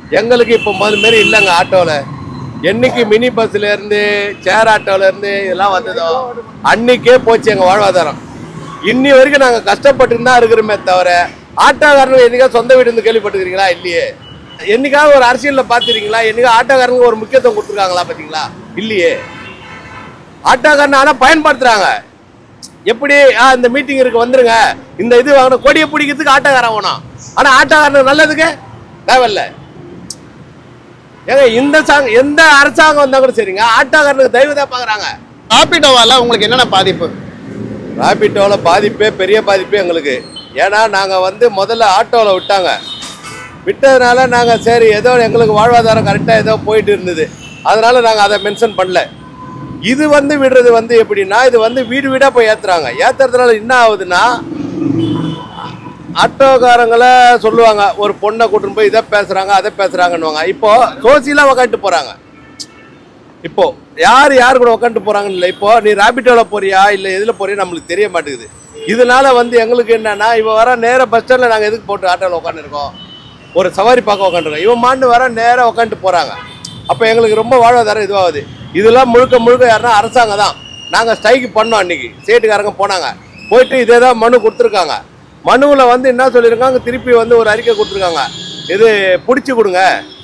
எங்களுக்கு இப்போ முதல் மாரி இல்லைங்க. ஆட்டோவில் என்னைக்கு மினி பஸ்லேருந்து சேர் ஆட்டோவிலேருந்து இதெல்லாம் வந்ததோ அன்னைக்கே போச்சு எங்கள் வாழ்வாதாரம். இன்னி வரைக்கும் நாங்கள் கஷ்டப்பட்டு தான் இருக்கிறோமே தவிர ஆட்டோக்காரனுக்கு என்னைக்காவது சொந்த வீடு இருந்து கேள்விப்பட்டுக்கிறீங்களா? இல்லையே. என்னைக்காவது ஒரு அரசியலில் பார்த்துருக்கீங்களா? என்னைக்காவது ஆட்டோக்காரனுக்கு ஒரு முக்கியத்துவம் கொடுத்துருக்காங்களா? பார்த்தீங்களா? இல்லையே. ஆட்டோக்காரனை ஆனால் பயன்படுத்துகிறாங்க. எப்படி இந்த மீட்டிங் இருக்கு வந்துருங்க, இந்த இது வாங்கணும், கொடியை பிடிக்கிறதுக்கு ஆட்டோக்காரன் வேணும். ஆனால் ஆட்டோக்காரனுக்கு நல்லதுக்கு தேவையில்லை. ஏங்க எந்த அரசாங்கம் வந்தா கூட சரிங்க, ஆட்டோக்காரனுக்கு தயவுதான் பார்க்குறாங்க. ராபிடோவால உங்களுக்கு என்னென்ன பாதிப்பு? ராபிடோவில் பாதிப்பே பெரிய பாதிப்பே எங்களுக்கு. ஏன்னா நாங்கள் முதல்ல ஆட்டோவில் விட்டதுனால நாங்கள் சரி ஏதோ எங்களுக்கு வாழ்வாதாரம் கரெக்டாக ஏதோ போயிட்டு இருந்தது, அதனால நாங்கள் அதை மென்ஷன் பண்ணல. இது விடுறது எப்படின்னா, இது வீடு வீடாக போய் ஏற்றுறாங்க. ஏற்றுறதுனால என்ன ஆகுதுன்னா, ஆட்டோக்காரங்களை சொல்லுவாங்க ஒரு பொண்ணை கூட்டின்னு போய் இதை பேசுகிறாங்க அதை பேசுகிறாங்கன்னுவாங்க. இப்போது சோசியலாக உக்காந்துட்டு போகிறாங்க. இப்போது யார் கூட உக்காந்துட்டு போகிறாங்கன்னு இல்லை. இப்போது நீ ராபிடோவில் போறியா இல்லை எதில் போறியா நம்மளுக்கு தெரிய மாட்டேங்குது. இதனால எங்களுக்கு என்னன்னா, இவன் வர நேராக பஸ் ஸ்டாண்டில் நாங்கள் எதுக்கு போட்டு ஆட்டோவில் உட்காந்துருக்கோம், ஒரு சவாரி பார்க்க உட்காந்துருக்கோம், இவன் மாண்டு வர நேராக உட்காந்துட்டு போகிறாங்க. அப்போ எங்களுக்கு ரொம்ப வாழ்வாதாரம் இதுவாகுது. இதெல்லாம் முழுக்க யாருன்னா அரசாங்கம் தான். நாங்கள் ஸ்ட்ரைக்கு பண்ணோம். அன்றைக்கி ஸ்டேட்டுக்காரங்க போனாங்க, போயிட்டு இதே தான் மனு கொடுத்துருக்காங்க. மனுவில் என்ன சொல்லியிருக்காங்க, திருப்பி ஒரு அறிக்கை கொடுத்துருக்காங்க, இது பிடிச்சி கொடுங்க,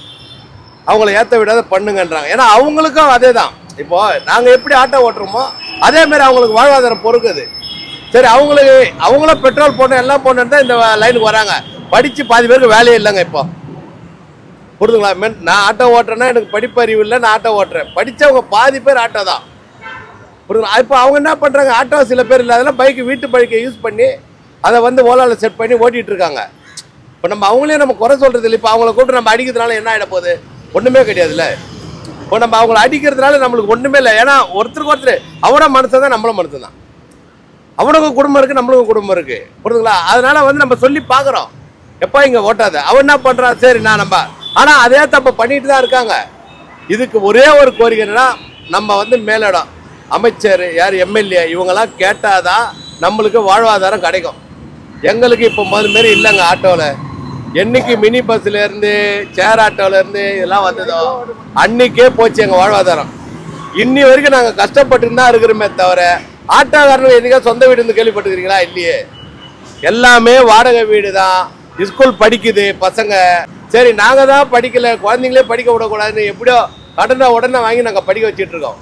அவங்கள ஏற்ற விடாத பண்ணுங்கன்றாங்க. ஏன்னா அவங்களுக்கும் அதே தான். இப்போது நாங்கள் எப்படி ஆட்டோ ஓட்டுறோமோ அதேமாரி அவங்களுக்கு வாழ்வாதாரம் பொறுக்குது. சரி அவங்களும் பெட்ரோல் போடணும் எல்லாம் போடணும் தான் இந்த லைனுக்கு வராங்க. படித்து பாதி பேருக்கு வேலையே இல்லைங்க. இப்போ புரிதுங்களா? நான் ஆட்டோ ஓட்டுறேன்னா எனக்கு படிப்பறிவு இல்லை, நான் ஆட்டோ ஓட்டுறேன். படித்தவங்க பாதி பேர் ஆட்டோ தான். புரிதுங்களா? இப்போ அவங்க என்ன பண்ணுறாங்க, ஆட்டோ சில பேர் இல்லை, அதெல்லாம் பைக்கு வீட்டு பைக்கை யூஸ் பண்ணி அதை ஓலாவில் செட் பண்ணி ஓட்டிகிட்டு இருக்காங்க. இப்போ அவங்களே நம்ம குறை சொல்கிறது இல்லை. இப்போ அவங்கள கூப்பிட்டு நம்ம அடிக்கிறதுனால என்ன ஆகிட போகுது? ஒன்றுமே கிடையாதுல்ல. இப்போ நம்ம அவங்கள அடிக்கிறதுனால நம்மளுக்கு ஒன்றுமே இல்லை. ஏன்னா ஒருத்தருக்கு ஒருத்தர் அவனோட மனுஷன் தான், நம்மளும் மனுஷன் தான். அவனுக்கும் குடும்பம் இருக்குது, நம்மளுக்கும் குடும்பம் இருக்குது. புரிதுங்களா? அதனால் நம்ம சொல்லி பார்க்குறோம், எப்போ இங்கே ஓட்டாத. அவன் என்ன பண்ணுறான், சரி நம்ம ஆனால் அதே தப்பை பண்ணிட்டு தான் இருக்காங்க. இதுக்கு ஒரே ஒரு கோரிக்கை என்னன்னா, நம்ம மேலிடம் அமைச்சர் யார் எம்எல்ஏ இவங்கெல்லாம் கேட்டாதான் நம்மளுக்கு வாழ்வாதாரம் கிடைக்கும். எங்களுக்கு இப்போ முதல் மாரி இல்லைங்க. ஆட்டோவில் என்னைக்கு மினி பஸ்லேருந்து சேர் ஆட்டோவிலேருந்து இதெல்லாம் வந்ததோ அன்னைக்கே போச்சு எங்கள் வாழ்வாதாரம். இன்னி வரைக்கும் நாங்கள் கஷ்டப்பட்டு தான் இருக்கிறோமே தவிர ஆட்டோக்காரனுக்கு என்னைக்காவது சொந்த வீடு இருந்து கேள்விப்பட்டுக்கிறீங்களா? இல்லையே. எல்லாமே வாடகை வீடு தான். ஸ்கூல் படிக்குது பசங்க. சரி நாங்கள் தான் படிக்கலை, குழந்தைங்களே படிக்க விடக்கூடாதுன்னு எப்படியோ கடனை உடனே வாங்கி நாங்கள் படிக்க வச்சுட்ருக்கோம்.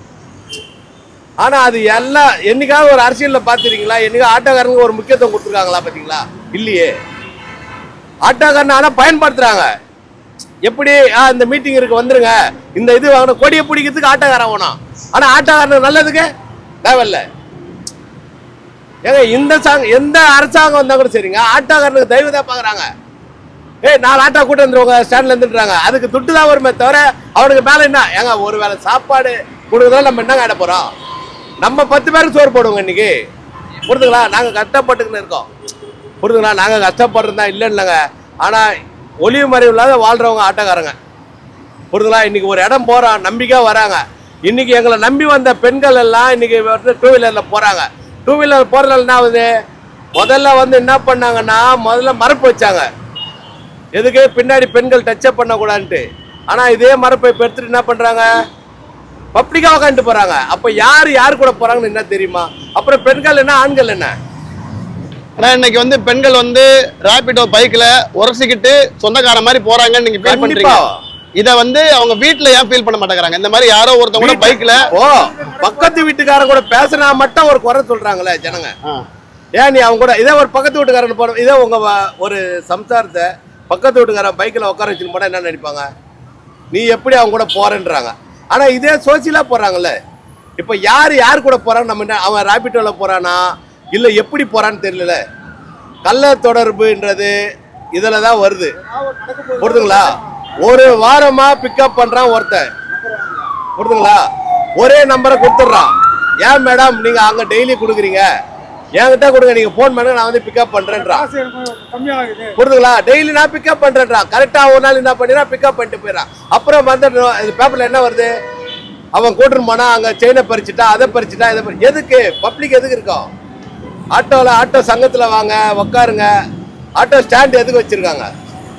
ஆனால் அது எல்லாம் என்னைக்காவது ஒரு அரசியலில் பார்த்துருக்கீங்களா? என்னைக்காவது ஆட்டோக்காரனுக்கு ஒரு முக்கியத்துவம் கொடுத்துருக்காங்களா? பார்த்தீங்களா? இல்லையே. ஆட்டோக்காரனை ஆனால் பயன்படுத்துகிறாங்க. எப்படி இந்த மீட்டிங் இருக்கு வந்துருங்க, இந்த இது வாங்கணும், கொடியை பிடிக்கிறதுக்கு ஆட்டோக்காரன் வேணும். ஆனால் ஆட்டோக்காரனுக்கு நல்லதுக்கு தேவையில்லை. ஏங்க எந்த அரசாங்கம் வந்தால் கூட சரிங்க, ஆட்டோக்காரனுக்கு தயவுதான் பார்க்குறாங்க. 4 ஆட்டோ கூட்டம் வந்துருவாங்க, ஸ்டாண்ட்ல இருந்துட்டுறாங்க. அதுக்கு துட்டு தான் வருமே தவிர அவனுக்கு மேலே என்ன? ஏங்க ஒரு வேளை சாப்பாடு கொடுக்குறதால நம்ம என்னங்க ஆட போகிறோம்? நம்ம 10 பேருக்கு சோறு போடுவோங்க இன்னைக்கு. புரிதுங்களா? நாங்கள் கஷ்டப்பட்டுக்கின்னு இருக்கோம். புரிதுங்களா? நாங்கள் கஷ்டப்படுறது தான் இல்லை இல்லைங்க. ஆனால் ஒளிவு மறைவு இல்லாத வாழ்கிறவங்க ஆட்டோக்காரங்க. புரிதுங்களா? இன்றைக்கி ஒரு இடம் போகிறோம், நம்பிக்கையாக வராங்க. இன்றைக்கி எங்களை நம்பி வந்த பெண்கள் எல்லாம் இன்றைக்கி 2 வீலரில் போகிறாங்க. 2 வீலர் போகிறதால என்ன ஆகுது? முதல்ல என்ன பண்ணாங்கன்னா, முதல்ல மரப்பு வச்சாங்க. எதுக்கு? பின்னாடி பெண்கள் டச்சப் பண்ணக்கூடாதுன்ட்டு. ஆனால் இதே மரப்பை எடுத்துட்டு என்ன பண்ணுறாங்க, பப்ளிக்காக உட்காந்துட்டு போகிறாங்க. அப்போ யார் கூட போகிறாங்கன்னு என்ன தெரியுமா? அப்புறம் பெண்கள் என்ன, ஆண்கள் என்ன? ஆனால் இன்னைக்கு பெண்கள் ராபிடோ பைக்கில் உரசிக்கிட்டு சொந்தக்கார மாதிரி போகிறாங்கன்னு நீங்கள் ஃபீல் பண்ணுறீங்க. இதை அவங்க வீட்டில் ஏன் ஃபீல் பண்ண மாட்டேங்கிறாங்க? இந்த மாதிரி யாரோ ஒருத்தவங்க கூட பைக்கில் பக்கத்து வீட்டுக்காரன் கூட பேசினா மட்டும் ஒரு குறை சொல்கிறாங்களே ஜனங்க. ஏன் நீ அவங்க கூட இதே ஒரு பக்கத்து வீட்டுக்காரன் போகிற, இதே உங்கள் ஒரு சம்சாரத்தை பக்கத்து வீட்டுக்காரன் பைக்கில் உட்கார வச்சுன்னு போனால் என்ன நினைப்பாங்க? நீ எப்படி அவங்க கூட போகிறேன்றாங்க. ஆனால் இதே சோசியலாக போகிறாங்கல்ல. இப்போ யார் கூட போகிறான்னு நம்ம என்ன, அவன் ராபிடோவில் போகிறானா இல்லை எப்படி போகிறான்னு தெரியல. கள்ள தொடர்புன்றது இதில் தான் வருது. புரிதுங்களா? ஒரு வாரமாக பிக்கப் பண்ணுறான் ஒருத்தன். புரிதுங்களா? ஒரே நம்பரை கொடுத்துட்றான். ஏன் மேடம் நீங்கள் அங்கே டெய்லி கொடுக்குறீங்க, என்கிட்ட கொடுங்க, நீங்கள் ஃபோன் பண்ணுங்க, நான் பிக்கப் பண்ணுறேன்றான். புரிதுங்களா? டெய்லி நான் பிக்கப் பண்ணுறேன்றான். கரெக்டாக ஒரு நாள் என்ன பண்ணிடுறான், பிக்கப் பண்ணிட்டு போயிடறான். அப்புறம் பேப்பரில் என்ன வருது, அவன் கூட்டுன்னு போனால் அங்கே செயினை பறிச்சுட்டா, அதை பறிச்சுட்டா, இதை எதுக்கு? பப்ளிக் எதுக்கு இருக்கோம்? ஆட்டோவில் ஆட்டோ சங்கத்தில் வாங்க உக்காருங்க. ஆட்டோ ஸ்டாண்டு எதுக்கு வச்சுருக்காங்க?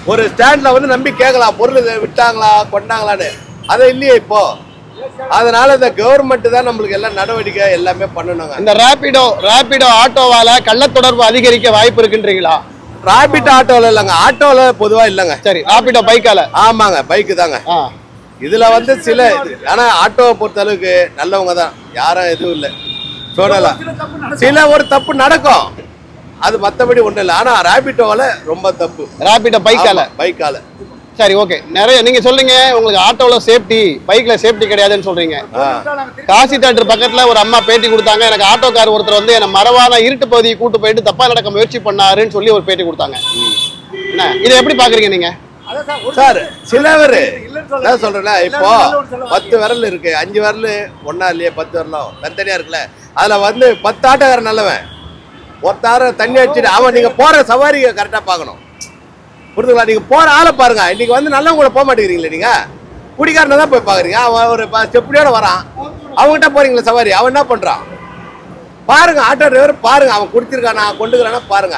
ஒரு ஸ்டாண்ட்ல வந்து நம்பி கேட்கலாம் பொருள் விட்டாங்களா கொண்டாங்களான்னு. அதை இல்லையே இப்போ. அதனால இந்த கவர்மெண்ட் தான் நம்மளுக்கு எல்லாம் நடவடிக்கை எல்லாமே பண்ணணுங்க. இந்த ராபிடோ ஆட்டோவால கள்ள தொடர்பு அதிகரிக்க வாய்ப்பு இருக்குன்றீங்களா? ராபிட் ஆட்டோல இல்லைங்க, ஆட்டோல பொதுவா இல்லைங்க. சரி, ராபிடோ பைக்கால? ஆமாங்க, பைக்கு தாங்க. இதுல வந்து சில ஆனா ஆட்டோவை பொறுத்த அளவுக்கு நல்லவங்க தான், யாரும் எதுவும் இல்லை சொல்லலாம். சில ஒரு தப்பு நடக்கும், அது மற்றபடி ஒன்றும் இல்லை. ஆனா ராபிட்டோவில் ரொம்ப தப்பு. ராபிடோ பைக்கால? சரி, ஓகே. நிறைய நீங்க சொல்றீங்க உங்களுக்கு ஆட்டோல சேஃப்டி, பைக்ல சேஃப்டி கிடையாதுன்னு சொல்றீங்க. காசி தியேட்டர் பக்கத்துல ஒரு அம்மா பேட்டி கொடுத்தாங்க. எனக்கு ஆட்டோக்கார் ஒருத்தர் வந்து என்ன மரவான இருட்டு பகுதியை கூட்டு போயிட்டு தப்பா நடக்க முயற்சி பண்ணாருன்னு சொல்லி ஒரு பேட்டி கொடுத்தாங்க. என்ன இதை எப்படி பாக்குறீங்க நீங்க? சார் சிலவர் என்ன சொல்றேன்னா, இப்போ 10 விரல் இருக்கு, 5 விரல் ஒன்னா இல்லையே, 10 விரலும் தனித்தனியா இருக்குல்ல. அதுல வந்து 10 ஆட்டோக்காரன் நல்லவன், ஒருத்தார தண்ணி அடிச்சுட்டு அவன் நீங்க போற சவாரியை கரெக்டா பார்க்கணும். புரிதுங்களா? நீங்க போற ஆளை பாருங்க. இன்னைக்கு வந்து நல்லவங்க கூட போக மாட்டேங்கிறீங்களே, நீங்க குடிக்காரனை தான் போய் பாக்குறீங்க. அவன் ஒரு ஸ்டெப்டியோட வரான், அவங்ககிட்ட போறீங்களா சவாரி, அவன் என்ன பண்றான் பாருங்க. ஆட்டோ டிரைவர் பாருங்க, அவன் குடிச்சிருக்கானா கொண்டுக்கிறானா பாருங்க.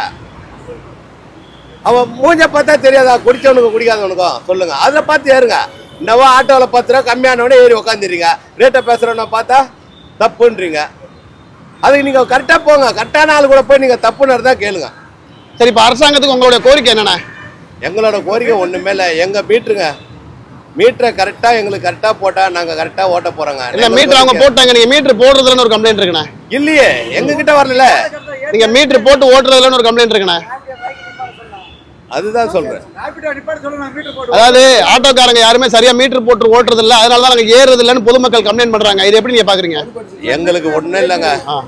அவன் மூஞ்ச பார்த்தா தெரியாதா குடிச்சவனுக்கும் குடிக்காதவனுக்கும் சொல்லுங்க. அதில் பார்த்து ஏறுங்க. இன்னவா ஆட்டோவில் 10 ரூபா கம்மியானவனே ஏறி உக்காந்துறீங்க, ரேட்டை பேசுகிறவன பார்த்தா தப்புன்றீங்க. அதுக்கு நீங்கள் கரெக்டாக போங்க, கரெக்டான ஆள் கூட போய் நீங்கள் தப்புன்னு தான் கேளுங்க. சரி, இப்போ அரசாங்கத்துக்கு உங்களுடைய கோரிக்கை என்னென்ன? எங்களோட கோரிக்கை ஒன்றுமே இல்லை, எங்கள் மீட்டரை கரெக்டாக எங்களுக்கு கரெக்டாக போட்டால் நாங்கள் கரெக்டாக ஓட்ட போகிறோங்க. இல்லை, மீட்டர் அவங்க போட்டாங்க, நீங்கள் மீட்டர் போடுறதுலன்னு ஒரு கம்ப்ளைண்ட் இருக்குண்ணா? இல்லையே, எங்ககிட்ட வரல. நீங்கள் மீட்டர் போட்டு ஓட்டுறதுலன்னு ஒரு கம்ப்ளைண்ட் இருக்குண்ணா? அதுதான் சொல்றேன். அதாவது ஆட்டோக்காரங்க யாருமே சரியா மீட்டர் போட்டு ஓட்டுறது இல்ல, அதனால தான் நாங்க ஏறுறது இல்லன்னு பொதுமக்கள் கம்ப்ளைண்ட் பண்றாங்க. இது எப்படி நீங்க பாக்குறீங்க? எங்களுக்கு ஒண்ணும் இல்லைங்க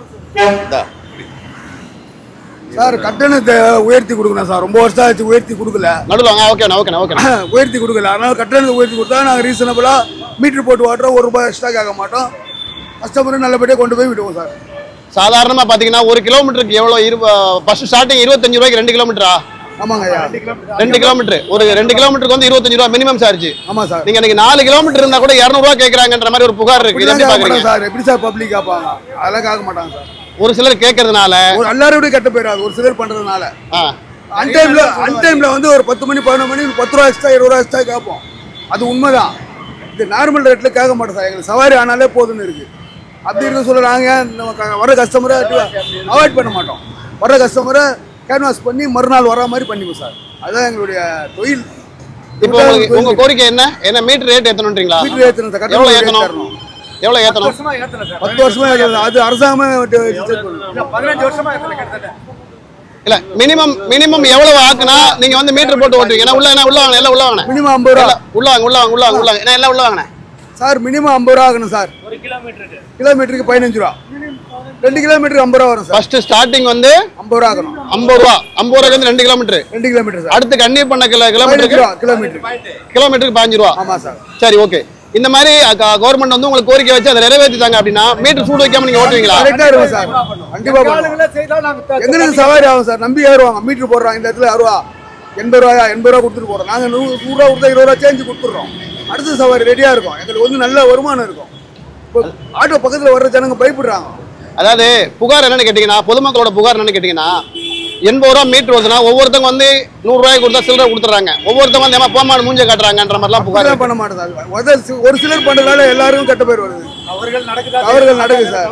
சார், கட்டணத்தை உயர்த்தி கொடுக்கணும் சார். ரொம்ப வருஷம் ஆச்சு உயர்த்தி கொடுக்கல. நடுவாங்க. ஓகே உயர்த்தி கொடுக்கல, அதனால கட்டணத்தை உயர்த்தி கொடுத்தா நாங்கள் ரீசனபிளா மீட்டர் போட்டு ஓட்டுறோம். 1 ரூபாய் எக்ஸ்ட்ரா கேட்க மாட்டோம், கஸ்டமரை நல்லபடியாக கொண்டு போய் விடுவோம் சார். சாதாரணமா பாத்தீங்கன்னா 1 கிலோமீட்டருக்கு எவ்வளவு? ஃபர்ஸ்ட் ஸ்டார்டிங் 25 ரூபாய்க்கு 2 கிலோமீட்டரா? ஆமாங்க ஐயா, 2 கிலோமீட்டர். ஒரு 2 கிலோமீட்டருக்கு வந்து 25 ரூபாய் மினிமம் சார்ஜ். ஆமா சார். நீங்க இன்னைக்கு 4 கிலோமீட்டர் இருந்தா கூட 200 ரூபாய் கேக்குறாங்கன்ற மாதிரி ஒரு புகார் இருக்கு. எப்படி பாக்குறீங்க சார்? எப்படி சார் பப்ளிக் கேட்பாங்க? அதெல்லாம் கேட்க மாட்டாங்க சார். ஒரு சிலர் கேட்கறதுனால, எல்லாரும் கெட்ட போயிடாது, ஒரு சிலர் பண்றதுனால. அன்டைம்ல வந்து ஒரு 10 மணி 11 மணி 10 ரூபா எக்ஸ்ட்ரா 20 ரூபா எக்ஸ்ட்ரா கேட்போம். அது உண்மைதான். இது நார்மல் ரேட்ல கேட்க மாட்டோம் சார். எங்களுக்கு சவாரி ஆனாலே போதுன்னு இருக்கு. அப்படி இருக்க சொல்ல நாங்கள் வர கஸ்டமரை அவாய்ட் பண்ண மாட்டோம். வர கஸ்டமரை கேன்வாஸ் பண்ணி மறுநாள் வர மாதிரி பண்ணிப்போம் சார். அதுதான் எங்களுடைய தொழில். இப்போ உங்க கோரிக்கை என்ன? என்ன மீட்டர் ரேட் ஏத்தணும்ன்றீங்களா? மீட்டர் ஏத்தணும் சார். எவ்வளவு ஏத்தணும்? 10 வருஷமா ஏத்தணும். அது அரசாங்கமே 15 வருஷமா ஏத்தல. இல்ல, மினிமம் எவ்வளவு ஆக்குனா நீங்க வந்து மீட்டர் போட்டு ஓட்டுவீங்க? உள்ள வாங்க, எல்லாம் உள்ள வாங்க. மினிமம் 50 ரூபா. உள்ள வாங்க. என்ன எல்லாம் உள்ள வாங்க சார். மினிமம் 50 ரூபா ஆகணும் சார். கிலோமீட்டருக்கு 15 ரூபா. 2 கிலோமீட்டருக்கு 50 ரூபா வரும் சார். ஃபர்ஸ்ட் ஸ்டார்டிங் வந்து 50 ரூபா ஆகணும். 50 ரூபாய்க்கு வந்து 2 கிலோமீட்டர் சார். அடுத்து கண்ணீர் பண்ண கிலோமீட்டருக்கு 15 ரூபா. ஆமா சார். சரி, ஓகே. இந்த மாதிரி கவர்மெண்ட் வந்து உங்களுக்கு கோரிக்கை வச்சு அதை நிறைவேற்றிட்டாங்க அப்படின்னா மீட்டர் சூடு வைக்காம நீங்க ஓட்டுவீங்களா? கரெக்டா இருக்கும் சார். கண்டிப்பா எங்களுக்கு சவாரி ஆகும் சார். நம்பி ஏறுவாங்க. மீட்டர் போடுறாங்க, இந்த இடத்துல 60 ரூபா 80 ரூபாயா 80 ரூபா கொடுத்துட்டு போறோம். நாங்க 100 ரூபா கொடுத்தா 20 ரூபா சேஞ்சு கொடுத்துடுறோம். அடுத்த சவாரி ரெடியா இருக்கும். எங்களுக்கு வந்து நல்ல வருமானம் இருக்கும். ஆட்டோ பக்கத்துல வர்ற ஜனங்க பயப்படுறாங்க. அதாவது புகார் என்னன்னு கேட்டீங்கன்னா, பொதுமக்களோட புகார் என்னன்னு கேட்டீங்கன்னா, 80 ரூபா மீட்டர் வருதுன்னா ஒவ்வொருத்தவங்க வந்து 100 ரூபாய் கொடுத்தா சில்லறை கொடுத்துறாங்க. ஒவ்வொருத்தவங்க வந்து போமான மூஞ்ச காட்டுறாங்கன்ற மாதிரிலாம் புகார் பண்ண மாட்டாங்க. ஒரு சிலர் பண்றதால எல்லாருக்கும் கெட்ட பேர் வருது. அவர்கள் நடக்குது சார்.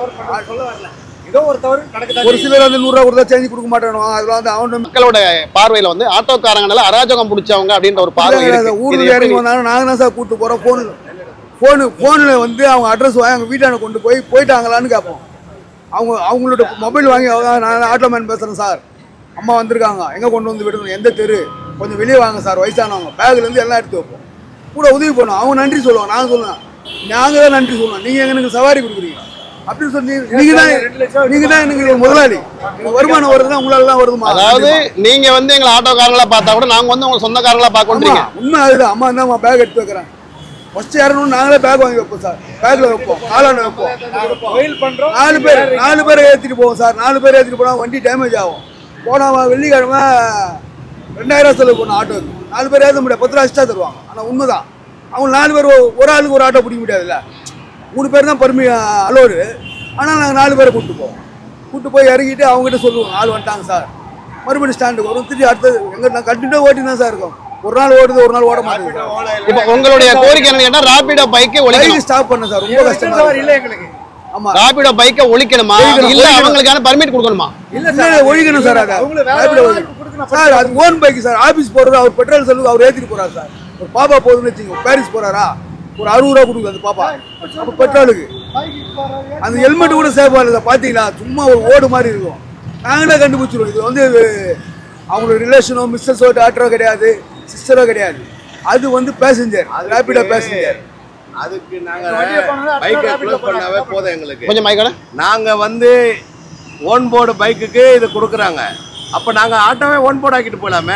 ஒரு சிலர் வந்து 100 ரூபா கொடுத்தா சேஞ்ச் கொடுக்க மாட்டாங்க. அதுல வந்து அவங்க மக்களோட பார்வையில வந்து ஆட்டோக்காரங்கனால அராஜகம் பிடிச்சவங்க அப்படின்ற ஒரு பார்வை இருக்கு. ஊருக்கு இறங்கி வந்தாலும் நாங்க தான் சார் கூட்டு போறோம். போன்ல வந்து அவங்க அட்ரஸ் வாங்கி அவங்க வீட்டான கொண்டு போயிட்டாங்களான்னு கேட்போம். அவங்களோட மொபைல் வாங்கி நான் ஆட்டோமேன் பேசுறேன் சார், அம்மா வந்திருக்காங்க, எங்க கொண்டு வந்து விடணும், எந்த தெரு, கொஞ்சம் வெளியே வாங்க சார், வயசானவங்க பேக்ல இருந்து எல்லாம் எடுத்து வைப்போம். கூட உதவி பண்ணுவோம். அவங்க நன்றி சொல்லுவாங்க. நாங்க சொல்லுவோம், நாங்க தான் நன்றி சொல்லுவோம். நீங்க எனக்கு சவாரி கொடுக்குறீங்க அப்படின்னு சொல்லி நீங்க தான் எனக்கு முதலாளி. வருமானம் வருதுன்னா உங்களால தான் வருதுமா? அதாவது நீங்க வந்து எங்களை ஆட்டோக்காரங்களா பார்த்தா கூட நாங்க வந்து உங்க சொந்தக்காரங்களா பார்க்கறீங்க. உண்மை அதுதான். அம்மா தான் பேக் எடுத்து வைக்கிறேன். ஃபர்ஸ்ட் யாரும் நாங்களே பேக் வாங்கி வைப்போம் சார். பேக்ல வைப்போம், காலான வைப்போம். 4 பேர் ஏற்றிட்டு போவோம் சார். 4 பேர் ஏற்றிட்டு போனால் வண்டி டேமேஜ் ஆகும். போனால் வெள்ளிக்கிழமை 2000 செலவு பண்ணணும் ஆட்டோக்கு. 4 பேர் ஏற்ற முடியாது, 10 ரூபா எக்ஸ்ட்ரா தருவாங்க. ஆனால் உண்மைதான். அவங்க 4 பேர் ஒரு ஆளுக்கு ஒரு ஆட்டோ பிடிக்க முடியாதுல்ல. 3 பேர் தான் அலோடு. ஆனால் நாங்கள் 4 பேரை கூப்பிட்டு போய் இறங்கிட்டு அவங்ககிட்ட சொல்லுவோம், ஆள் வந்துட்டாங்க சார், மறுபடியும் ஸ்டாண்டுக்கு வரும். திருப்பி அடுத்தது நாங்கள் கண்டிப்பாக ஓட்டி தான் சார் இருக்கோம். ஒரு நாள் ஓடுது ஒரு நாள் ஓட மாட்டேங்குது. இப்போ உங்களுடைய கோரிக்கை என்ன கேட்டா ராபிடோ பைக்கை ஒழிக்கணும். பைக் ஸ்டாப் பண்ண சார், ரொம்ப கஷ்டமா இல்ல எங்களுக்கு. ஆமா, ராபிடோ பைக்கை ஒழிக்கணுமா இல்ல அவங்களுக்கான பர்மிட் கொடுக்கணுமா? இல்ல ஒழிக்கணும் சார். சார் அது ஓன் பைக் சார். ஆபீஸ் போறது அவர் பெட்ரோல் செலவு அவர் ஏத்திட்டு போறாரு சார். ஒரு பாப்பா போகுதுன்னு வச்சுக்கோங்க, பாரிஸ் போறாரா, ஒரு 60 ரூபா கொடுக்குது அந்த பாப்பா அப்ப பெட்ரோலுக்கு. அந்த ஹெல்மெட் கூட சேஃபா இல்லை சார். பாத்தீங்களா, சும்மா ஒரு ஓடு மாதிரி இருக்கும். நாங்களே கண்டுபிடிச்சிருவோம். இது வந்து அவங்களோட ரிலேஷனோ மிஸ்ஸஸோ டாக்டரோ கிடையாது, சிஸ்டரோ கிடையாது. அது வந்து பேசஞ்சர், ரேபிடோ பேசஞ்சர். அதுக்கு நாங்க பைக்கை க்ளோஸ் பண்ணாவே போதும் எங்களுக்கு. கொஞ்சம் மைக்கோட நாங்க வந்து ஓன் போர்டு பைக்குக்கு இது கொடுக்குறாங்க. அப்ப நாங்க ஆட்டோவே ஓன் போர்டு ஆக்கிட்டு போலாமே.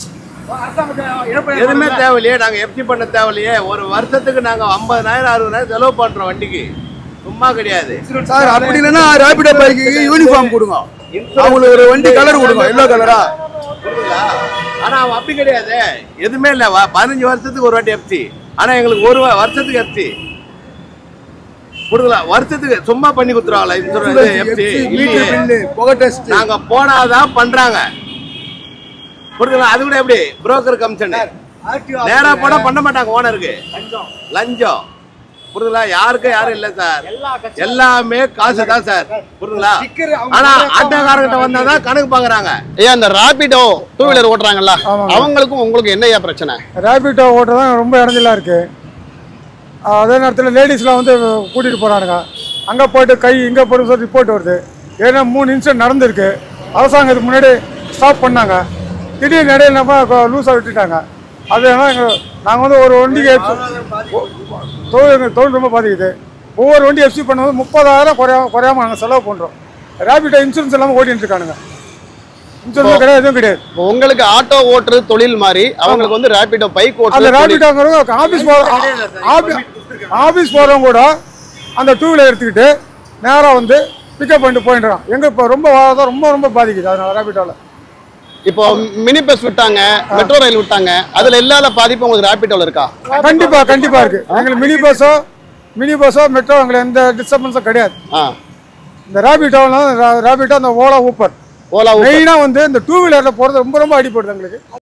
எதுவுமே தேவையில்லையே, நாங்க எஃப்டி பண்ண தேவையில்லையே. ஒரு வருஷத்துக்கு நாங்க 50,000 60,000 செலவு பண்றோம் வண்டிக்கு, சும்மா கிடையாது சார். அப்படி இல்லைன்னா ரேபிடோ பைக்கு யூனிஃபார்ம் கொடுங்க, அவங்களுக்கு ஒரு வண்டி கலர் கொடுங்க, எல்லோ கலரா. ஆனா அவன் அப்படி கிடையாது, எதுவுமே இல்ல. 15 வருஷத்துக்கு ஒரு வாட்டி எஃப்டி, ஆனா எங்களுக்கு ஒரு வருஷத்துக்கு எஃப்டி கொடுக்கலாம். வருஷத்துக்கு சும்மா பண்ணி கொடுத்துருவாங்களா இன்சூரன்ஸ்? புகை டெஸ்ட் நாங்க போனாதான் பண்றாங்க. கொடுக்கலாம். அது கூட எப்படி புரோக்கர் கமிஷன் நேரா போனா பண்ண மாட்டாங்க. ஓனருக்கு லஞ்சம் புரியுதுங்களா? யாருக்கும் யாரும் இல்ல சார், எல்லாமே காசு தான் சார், புரியுதுங்களா? ஆனா ஆட்டோக்காரங்கிட்ட வந்தாதான் கணக்கு பாக்குறாங்க. ஏன் அந்த ராபிடோ 2 வீலர் ஓட்டுறாங்கல்ல, அவங்களுக்கும் உங்களுக்கு என்ன பிரச்சனை? ராபிடோ ஓட்டுறதான் ரொம்ப இடைஞ்சலா இருக்கு. அதே நேரத்தில் லேடிஸ்லாம் வந்து கூட்டிட்டு போறானுங்க. அங்கே போயிட்டு கை இங்கே போட்டு சொல்லி ரிப்போர்ட் வருது. ஏன்னா 3 இன்சிடென்ட் நடந்திருக்கு. அரசாங்கத்துக்கு முன்னாடி ஸ்டாப் பண்ணாங்க, திடீர்னு இடையில நம்ம லூஸாக விட்டுட்டாங்க. அது ஏன்னா நாங்கள் வந்து ஒரு வண்டிக்கு தொழில் ரொம்ப பாதிக்குது. ஒவ்வொரு வண்டி எஃப்சி பண்ணும்போது 30,000 குறையாம நாங்கள் செலவு பண்ணுறோம். ரேபிடோ இன்சூரன்ஸ் இல்லாமல் ஓட்டிட்டு இருக்கானுங்க. இன்சூரன்ஸ் கிடையாது, எதுவும் கிடையாது. உங்களுக்கு ஆட்டோ ஓட்டுறது தொழில் மாதிரி அவங்களுக்கு வந்து ரேபிடோ பைக் அந்த ஓட்டுறது. ரேபிடோங்கிறது ஆஃபீஸ் போகிறவங்க கூட அந்த 2 வீலர் எடுத்துக்கிட்டு நேராக வந்து பிக்கப் பண்ணிட்டு போயிடுறான். எங்கே இப்போ ரொம்ப ரொம்ப பாதிக்குது அதனால ரேபிடோவில். இப்போ மினி பஸ் விட்டாங்க, மெட்ரோ ரயில் விட்டாங்க, அதுல இல்லாத பாதிப்பு உங்களுக்கு ரேபிடோல இருக்கா? கண்டிப்பா இருக்கு. எங்களுக்கு மினி பஸ்ஸோ மெட்ரோ எங்களுக்கு எந்த டிஸ்டர்பன்ஸும் கிடையாது. இந்த ரேபிடோ அந்த ஓலா ஊப்பர் மெயினா வந்து இந்த 2 வீலர்ல போறது ரொம்ப அடிப்படுது எங்களுக்கு.